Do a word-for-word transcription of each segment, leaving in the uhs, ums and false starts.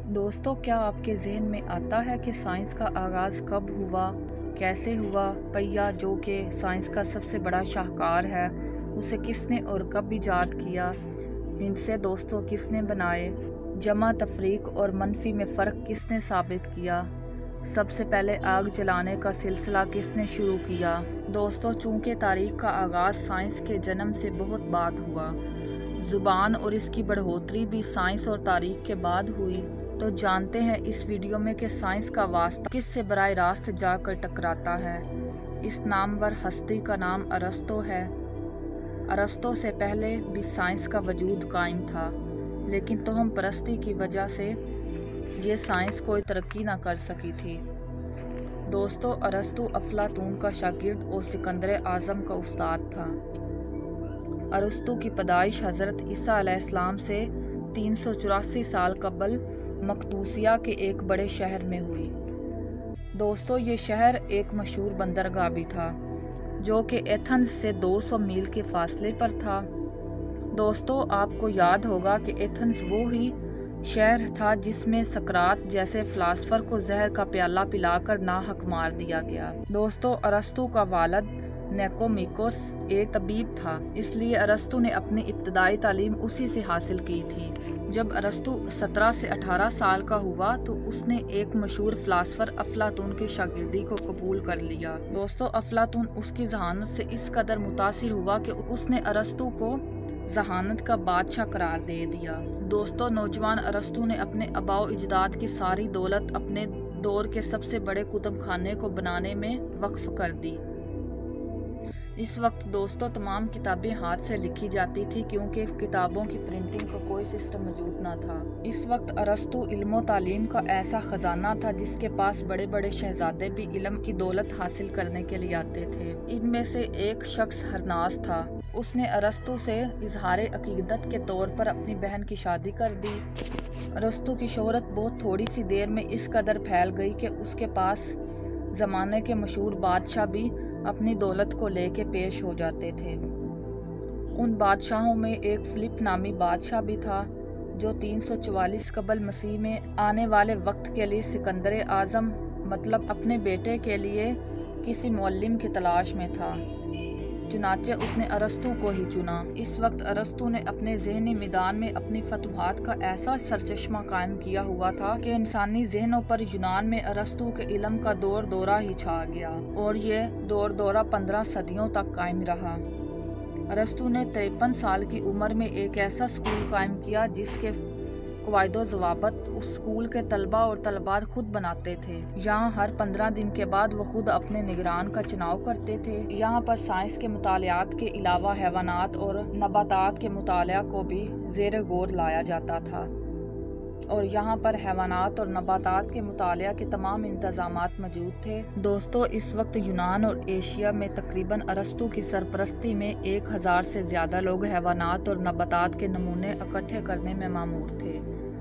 दोस्तों, क्या आपके ज़हन में आता है कि साइंस का आगाज़ कब हुआ, कैसे हुआ? पहिया, जो कि साइंस का सबसे बड़ा शाहकार है, उसे किसने और कब ईजाद किया? हिंसे दोस्तों किसने बनाए? जमा, तफरीक और मनफी में फ़र्क किसने साबित किया? सबसे पहले आग जलाने का सिलसिला किसने शुरू किया? दोस्तों, चूँकि तारीख़ का आगाज़ साइंस के जन्म से बहुत बाद हुआ, ज़ुबान और इसकी बढ़ोतरी भी साइंस और तारीख़ के बाद हुई, तो जानते हैं इस वीडियो में कि साइंस का वास्ता किससे बराह रास्त जाकर टकराता है। इस नामवर हस्ती का नाम अरस्तु है। अरस्तु से पहले भी साइंस का वजूद कायम था, लेकिन तोहम परस्ती की वजह से ये साइंस कोई तरक्की ना कर सकी थी। दोस्तों, अरस्तु अफलातून का शागिर्द और सिकंदर आज़म का उस्ताद था। अरस्तु की पैदाइश हज़रत ईसा अलैहिस्सलाम से तीन सौ चौरासी साल कबल मकदूसिया के एक बड़े शहर में हुई। दोस्तों, ये शहर एक मशहूर बंदरगाह भी था, जो कि एथेंस से दो सौ मील के फासले पर था। दोस्तों, आपको याद होगा कि एथेंस वो ही शहर था जिसमें सकरात जैसे फ़िलासफ़र को जहर का प्याला पिलाकर नाहक मार दिया गया। दोस्तों, अरस्तु का वालिद निकोमिकोस एक तबीब था, इसलिए अरस्तु ने अपनी इब्तदाई तालीम उसी से हासिल की थी। जब अरस्तु सत्रह से अठारह साल का हुआ तो उसने एक मशहूर फ़िलासफ़र अफलातून की शागिर्दी को कबूल कर लिया। दोस्तों, अफलातून उसकी जहानत से इस कदर मुतासिर हुआ कि उसने अरस्तु को जहानत का बादशाह करार दे दिया। दोस्तों, नौजवान अरस्तु ने अपने आबाओ इजदाद की सारी दौलत अपने दौर के सबसे बड़े कुतुब खाने को बनाने में वक्फ कर दी। इस वक्त दोस्तों तमाम किताबें हाथ से लिखी जाती थी, क्योंकि किताबों की प्रिंटिंग का कोई सिस्टम मौजूद न था। इस वक्त अरस्तु इल्म तालीम का ऐसा खजाना था जिसके पास बड़े बड़े शहजादे भी इल्म की दौलत हासिल करने के लिए आते थे। इनमें से एक शख्स हरनास था। उसने अरस्तु से इजहार अकीदत के तौर पर अपनी बहन की शादी कर दी। अरस्तु की शोहरत बहुत थोड़ी सी देर में इस कदर फैल गई कि उसके पास ज़माने के मशहूर बादशाह भी अपनी दौलत को लेके पेश हो जाते थे। उन बादशाहों में एक फिलिप नामी बादशाह भी था, जो तीन सौ चवालीस कबल मसीह में आने वाले वक्त के लिए सिकंदर आज़म मतलब अपने बेटे के लिए किसी मुअल्लिम की तलाश में था। चुनाचे उसने अरस्तु को ही चुना। इस वक्त अरस्तु ने अपने ज़हनी मैदान में अपनी फतूहात का ऐसा सरचश्मा कायम किया हुआ था कि इंसानी जहनों पर यूनान में अरस्तु के इल्म का दौर दौरा ही छा गया, और ये दौर दौरा पंद्रह सदियों तक कायम रहा। अरस्तु ने तिरपन साल की उम्र में एक ऐसा स्कूल कायम किया जिसके कवायदो ज़वाबत उस स्कूल के तलबा और तलबात खुद बनाते थे। यहाँ हर पंद्रह दिन के बाद वो खुद अपने निगरान का चुनाव करते थे। यहाँ पर साइंस के मुतालियात के अलावा हैवानात और नबातात के मुतालिया को भी ज़ेर गौर लाया जाता था, और यहाँ पर हैवानात और नबातात के मुतालिया के तमाम इंतज़ामात मौजूद थे। दोस्तों, इस वक्त यूनान और एशिया में तकरीबन अरस्तु की सरपरस्ती में एक हज़ार से ज़्यादा लोग हैवानात और नबातात के नमूने इकट्ठे करने में मामूर थे।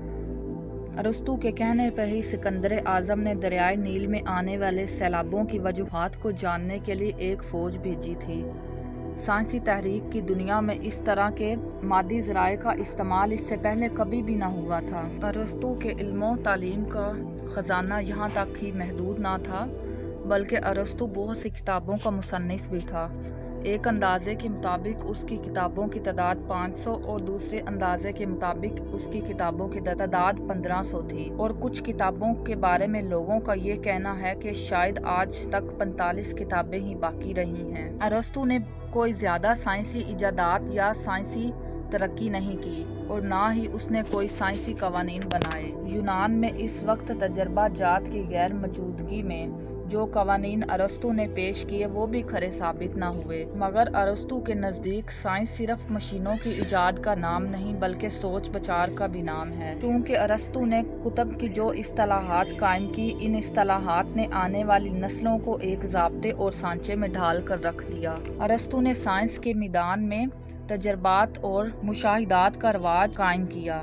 अरस्तु के कहने पर ही सिकंदर आज़म ने दरियाए नील में आने वाले सैलाबों की वजूहात को जानने के लिए एक फ़ौज भेजी थी। साइंसी तहरीक की दुनिया में इस तरह के मादी ज़राए का इस्तेमाल इससे पहले कभी भी ना हुआ था। अरस्तु के इल्मो तालीम का ख़जाना यहाँ तक ही महदूद ना था, बल्कि अरस्तु बहुत सी किताबों का मुसन्निफ़ भी था। एक अंदाजे के मुताबिक उसकी किताबों की तादाद पाँच सौ और दूसरे अंदाजे के मुताबिक उसकी किताबों की तादाद पंद्रह सौ थी, और कुछ किताबों के बारे में लोगों का ये कहना है कि शायद आज तक पैंतालीस किताबें ही बाकी रही हैं। अरस्तु ने कोई ज़्यादा साइंसी इजादात या साइंसी तरक्की नहीं की, और ना ही उसने कोई साइंसी कवानीन बनाए। यूनान में इस वक्त तजर्बा जात की गैर मौजूदगी में जो कवानीन अरस्तु ने पेश किए वो भी खरे साबित ना हुए। मगर अरस्तु के नज़दीक साइंस सिर्फ मशीनों की इजाद का नाम नहीं, बल्कि सोच विचार का भी नाम है। क्योंकि अरस्तु ने कुतुब की जो इस्तिलाहात कायम की, इन इस्तिलाहात ने आने वाली नस्लों को एक ज़ाब्ते और सांचे में ढाल कर रख दिया। अरस्तु ने साइंस के मैदान में तजर्बात और मुशाहिदात का रवाज कायम किया।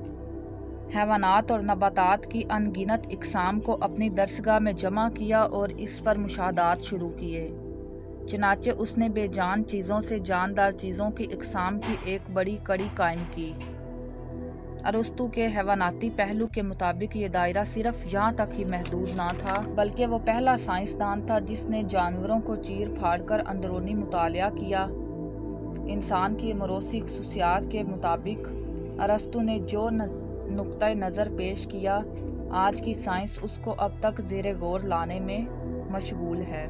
हैवानात और नबातात की अनगिनत इकसाम को अपनी दरसगाह में जमा किया और इस पर मुशाहदात शुरू किए। चनाचे उसने बेजान चीज़ों से जानदार चीज़ों की इकसाम की एक बड़ी कड़ी कायम की। अरस्तू के हैवानाती पहलू के मुताबिक ये दायरा सिर्फ यहाँ तक ही महदूद ना था, बल्कि वो पहला साइंसदान था जिसने जानवरों को चीर फाड़ कर अंदरूनी मुतालिया किया। इंसान की मौरूसी खुसूसियात के मुताबिक अरस्तू ने जो नुक्ता नज़र पेश किया, आज की साइंस उसको अब तक ज़ेरे गौर लाने में मशगूल है।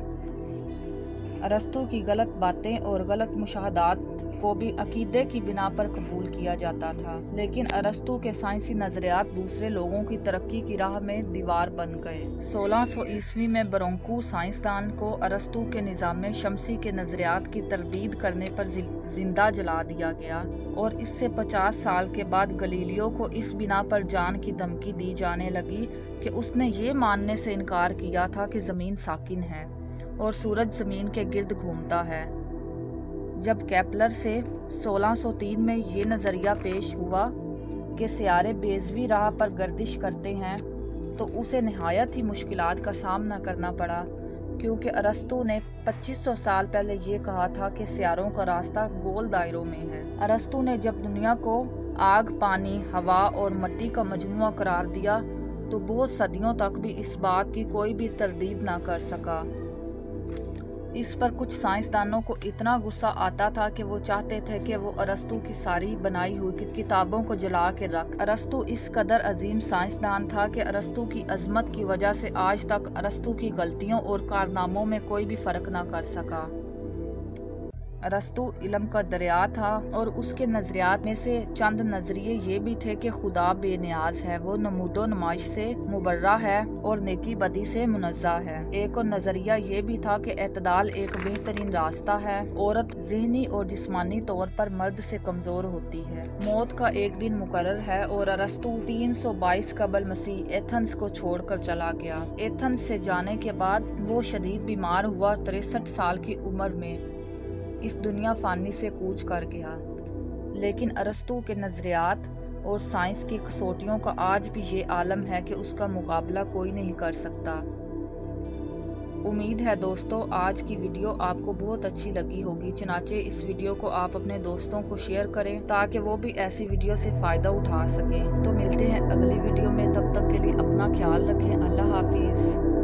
अरस्तू की गलत बातें और गलत मुशाहदात को भी अकीदे की बिना पर कबूल किया जाता था, लेकिन अरस्तू के साइंसी नज़रियात दूसरे लोगों की तरक्की की राह में दीवार बन गए। सोलह सौ ईस्वी में बरोंकू साइंसदान को अरस्तू के निज़ाम शमसी के नज़रियात की तरदीद करने पर जिंदा जला दिया गया और इससे पचास साल के बाद गलीलियो को इस बिना पर जान की धमकी दी जाने लगी कि उसने ये मानने से इनकार किया था कि ज़मीन साकिन है और सूरज ज़मीन के गिर्द घूमता है। जब केपलर से सोलह सौ तीन में ये नज़रिया पेश हुआ कि सियारे बेज़वी राह पर गर्दिश करते हैं, तो उसे नहायत ही मुश्किलात का सामना करना पड़ा, क्योंकि अरस्तू ने पच्चीस सौ साल पहले ये कहा था कि सियारों का रास्ता गोल दायरों में है। अरस्तू ने जब दुनिया को आग, पानी, हवा और मिट्टी का मजमुआ करार दिया, तो बहुत सदियों तक भी इस बात की कोई भी तरदीद ना कर सका। इस पर कुछ साइंसदानों को इतना गुस्सा आता था कि वो चाहते थे कि वो अरस्तू की सारी बनाई हुई किताबों को जला के रख। अरस्तू इस कदर अजीम साइंसदान था कि अरस्तू की अजमत की वजह से आज तक अरस्तू की गलतियों और कारनामों में कोई भी फ़र्क ना कर सका। अरस्तू इल्म का दरिया था और उसके नज़रियात में से चंद नज़रिए ये भी थे कि खुदा बेनियाज है, वो नमूदो नुमाइश से मुबर्रा है और नेकी बदी से मुनज़्ज़ा है। एक और नज़रिया ये भी था कि एतदाल एक बेहतरीन रास्ता है। औरत ज़हनी और जिस्मानी तौर पर मर्द से कमज़ोर होती है। मौत का एक दिन मुकर्रर है और अरस्तू तीन सौ बाईस कबल मसीह एथेंस को छोड़कर चला गया। एथेंस से जाने के बाद वो शदीद बीमार हुआ। तिरसठ साल की उम्र में इस दुनिया फ़ानी से कूच कर गया। लेकिन अरस्तू के नज़रियात और साइंस की कसौटियों का आज भी ये आलम है कि उसका मुकाबला कोई नहीं कर सकता। उम्मीद है दोस्तों आज की वीडियो आपको बहुत अच्छी लगी होगी। चनाचे इस वीडियो को आप अपने दोस्तों को शेयर करें ताकि वो भी ऐसी वीडियो से फ़ायदा उठा सकें। तो मिलते हैं अगली वीडियो में, तब तक के लिए अपना ख्याल रखें। अल्लाह हाफिज़।